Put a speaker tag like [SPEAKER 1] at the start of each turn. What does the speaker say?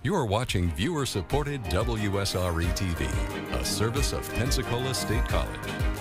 [SPEAKER 1] You are watching viewer-supported WSRE TV, a service of Pensacola State College.